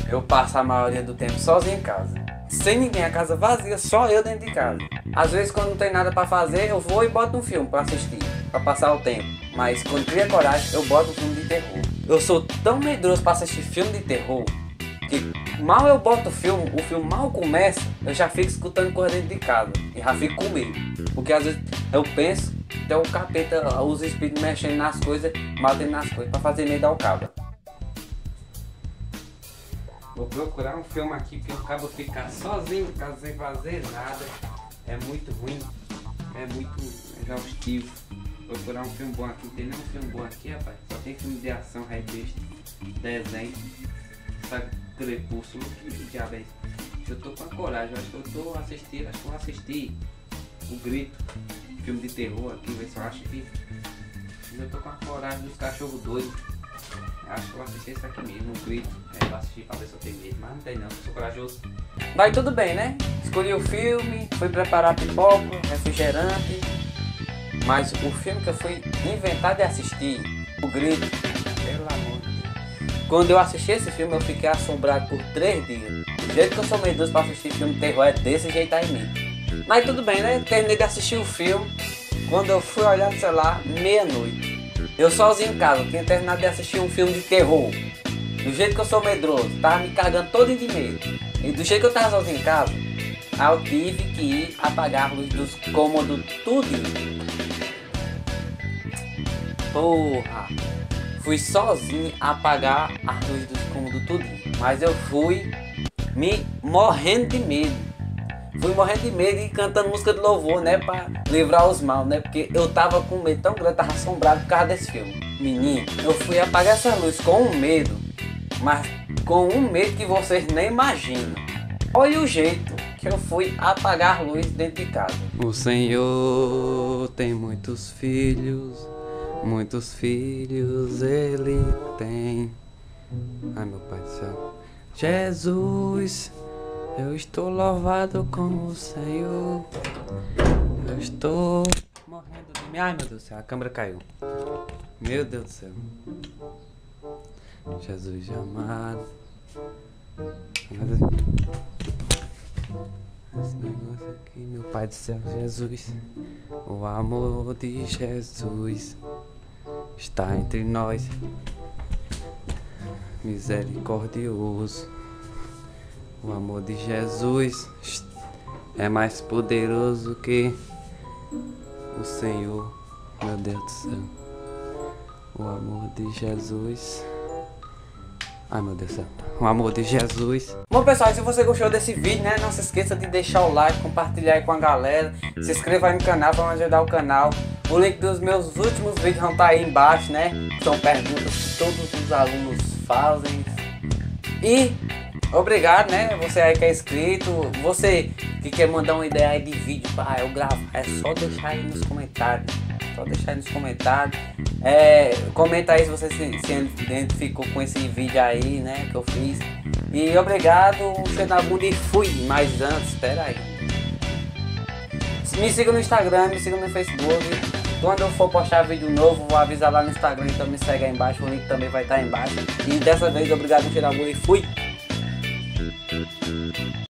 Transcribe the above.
Eu passo a maioria do tempo sozinho em casa. Sem ninguém, a casa vazia, só eu dentro de casa. Às vezes quando não tem nada pra fazer, eu vou e boto um filme pra assistir, pra passar o tempo. Mas quando cria coragem, eu boto um filme de terror. Eu sou tão medroso pra assistir filme de terror, que mal eu boto o filme mal começa, eu já fico escutando coisa dentro de casa. E já fico com medo. Porque às vezes eu penso, até o capeta, os espíritos mexendo nas coisas, batendo nas coisas, pra fazer medo ao cabra. Vou procurar um filme aqui que eu acabo ficar sozinho em casa sem fazer nada. É muito ruim, é muito exaustivo. Vou procurar um filme bom aqui, não tem nenhum filme bom aqui, rapaz. Só tem filme de ação, revista, desenho, sabe, Crepúsculo, que diabo é isso? Eu tô com a coragem, acho que eu vou assistir O Grito, filme de terror aqui, ver se eu acho que... Eu tô com a coragem dos cachorros doidos. Acho que eu vou assistir esse aqui mesmo, O Grito. Eu vou assistir pra ver se eu tenho medo, mas não tem não, eu sou corajoso. Daí tudo bem, né? Escolhi o filme, fui preparar pipoca, refrigerante. Mas o filme que eu fui inventar de assistir, O Grito, pelo amor de Deus. Quando eu assisti esse filme, eu fiquei assombrado por 3 dias. Do jeito que eu sou medroso pra assistir filme de terror, é desse jeito aí mesmo. Mas tudo bem, né? Terminei de assistir o filme. Quando eu fui olhar no celular, meia-noite. Eu sozinho em casa, tinha terminado de assistir um filme de terror. Do jeito que eu sou medroso, tava me cagando todo de medo. E do jeito que eu tava sozinho em casa, aí eu tive que ir apagar a luz dos cômodos tudo. Porra! Fui sozinho apagar a luz dos cômodos tudo. Mas eu fui me morrendo de medo. Fui morrendo de medo e cantando música de louvor, né? Pra livrar os mal, né? Porque eu tava com medo tão grande, tava assombrado por causa desse filme. Menino, eu fui apagar essa luz com um medo, mas com um medo que vocês nem imaginam. Olha o jeito que eu fui apagar a luz dentro de casa. O Senhor tem muitos filhos ele tem. Ai, meu Pai do céu. Jesus, eu estou louvado com o Senhor. Eu estou morrendo de mim. Ai, meu Deus do céu, a câmera caiu. Meu Deus do céu. Jesus amado. Esse negócio aqui, meu Pai do céu, Jesus. O amor de Jesus está entre nós. Misericordioso. O amor de Jesus é mais poderoso que o Senhor, meu Deus do céu. O amor de Jesus. Ai, meu Deus do céu. O amor de Jesus. Bom, pessoal, se você gostou desse vídeo, né, não se esqueça de deixar o like, compartilhar aí com a galera. Se inscreva aí no canal para ajudar o canal. O link dos meus últimos vídeos vão estar aí embaixo, né? São perguntas que todos os alunos fazem. E obrigado, né? Você aí que é inscrito, você que quer mandar uma ideia aí de vídeo para eu gravar, é só deixar aí nos comentários. Comenta aí se você se identificou com esse vídeo aí, né, que eu fiz. E obrigado, um cheiro na bunda e fui. Mas antes, espera aí. Me siga no Instagram, me siga no Facebook. Quando eu for postar vídeo novo, vou avisar lá no Instagram, então me segue aí embaixo, o link também vai estar aí embaixo. E dessa vez, obrigado, um cheiro na bunda e fui.